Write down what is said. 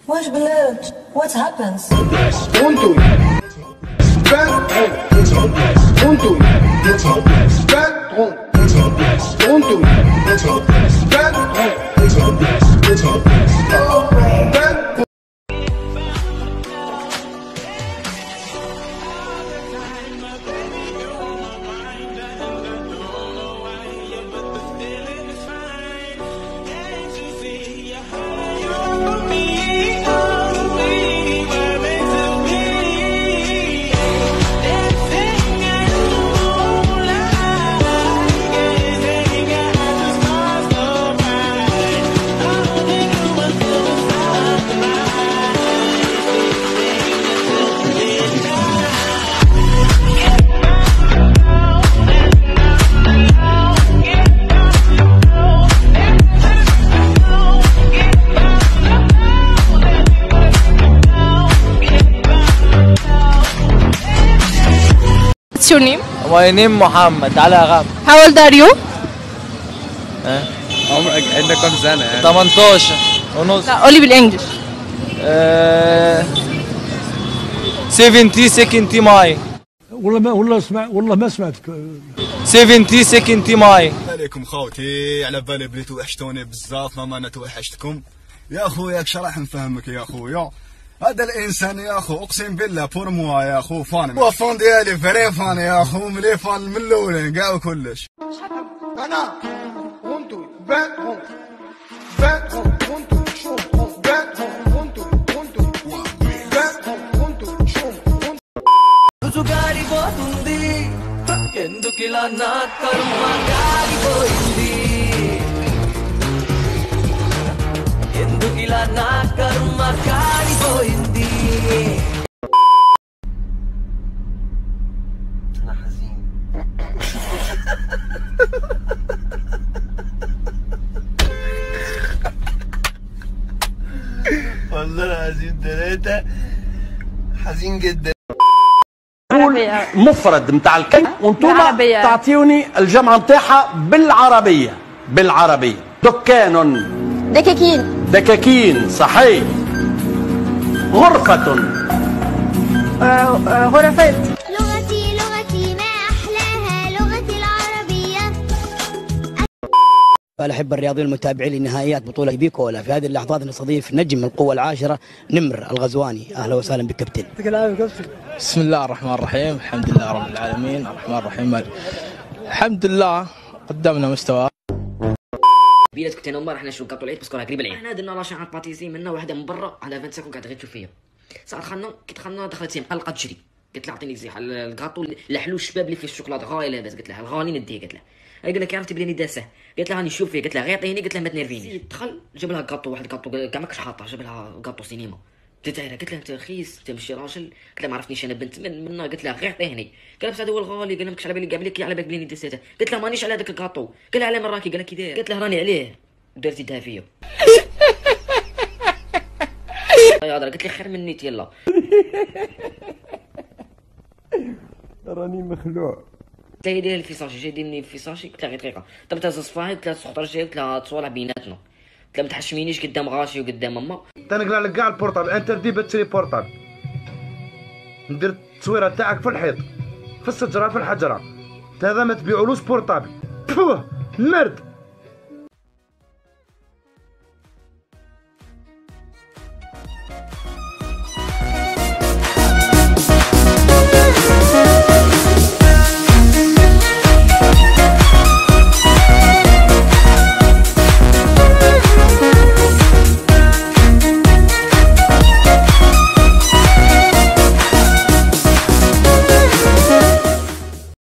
واش بلاد what happens Punto. Punto. What's your name? My name محمد على غاب. How old are you? عندك كم سنة؟ 18 ونص. لا قولي بالانجلش. 70 سكنتي ماي. والله ما سمعتك. 70 سكنتي ماي. عليكم خوتي، على بالي بليتو وحشتوني بزاف، ماما انا توحشتكم يا خويا. ايش راح نفهمك يا خويا؟ هذا الانسان يا اخو اقسم بالله بور موا يا اخو فان، هو فان ديالي فري فان يا اخو، ملي فان من الاولين كاع وكلش. انا غنتو بات بات غنتو شوم بات غنتو بات غنتو شوم గారిపోతుంది ఎందుకిలా నా కర్మ గారిపోయింది ఎందుకిలా నా కర్మ గారిపోయింది انا حزين والله العظيم ثلاثة حزين جدا. مفرد نتاع الكلمة وانتم تعطيوني الجمع نتاعها بالعربية. دكان. دكاكين صحيح. غرفة. غرفات. لغتي ما أحلاها لغتي العربية. أنا أحب الرياضيين المتابعين لنهائيات بطولة بيكولا. في هذه اللحظات نستضيف نجم القوة العاشرة نمر الغزواني. أهلا وسهلا بكابتن. بسم الله الرحمن الرحيم، الحمد لله رب العالمين، الرحمن الرحيم، الحمد لله قدمنا مستوى. بيلات كنت انا وما رحنا نشوف كاطو العيد باسكو راه قريب العيد. حنا درنا لاشين باتيسي منا واحده من برا على 20 سكون قاعده غير تشوف فيا. ساعه دخلنا كي دخلنا دخلت سي مقلقه تجري، قلت لها اعطيني زيح الكاطو الحلو الشباب اللي فيه الشوكولاته غايه لاباس. قلت لها الغالي نديه. قلت لها قال لك عرفتي بلي داسه. قلت لها راني نشوف فيه. قلت لها غير عطيني. قلت لها ما تنرفينيش. دخل جاب لها كاطو، واحد كاطو كاع ماكش حاطه، جاب لها كاطو سينما. قلت لها انت رخيص، انت ماشي راجل. قلت لها ما عرفتنيش انا بنت منا. قلت لها غير عطيهني. قال بصح هذا هو الغالي. قال ماكش على بالي كاع بلي على بالك بلي داسته. قلت لها مانيش على هذاك الكاطو. قال لها على من راكي. قال لها كي داير. قلت لها راني عليه درتي دها فيا. يا قلت لي خير من نيت يلا. راني مخلوع. قلت لها داير الفيساشي، جاي ديرني الفيساشي. قلت لها غير دقيقه. طبتها صفاهي. قلت لها تخطر جاي. قلت لها تصوالح بيناتنا. قلت لها ما تحشمينيش قدام غاشي وقدام ماما. تنقلع لك كاع البورطابل، انتردي بتشري بورطابل. ندير التصويره تاعك في الحيط، في الشجره، في الحجره. هذا ما تبيعولوش بورطابل. بوه مرد.